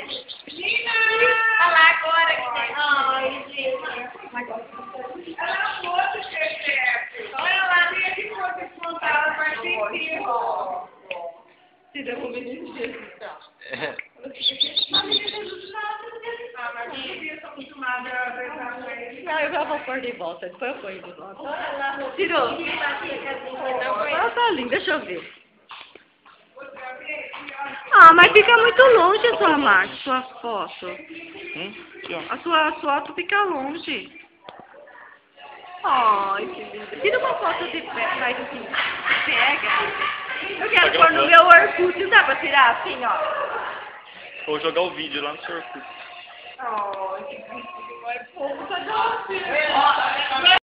Olha lá agora que tem. Ai, gente. Ela fosse chefe. Olha lá, nem que fosse desmontar, ela vai sentir. Se deu um menino de Jesus. A menina Jesus não. Ah, mas eu sou acostumada a ver pra ele. Não, eu já vou pôr de volta. Depois eu ponho de volta. Tirou. Ela tá linda, deixa eu ver. Ah, mas fica muito longe a sua marca, sua foto. Aqui, ó. A sua foto fica longe. Ai, que linda. Tira uma foto de mais assim. Pega. Eu quero pôr no meu Orkut. Não dá pra tirar assim, ó? Vou jogar o vídeo lá no seu Orkut. Ai, que bonitinho. É pouco, tá doce.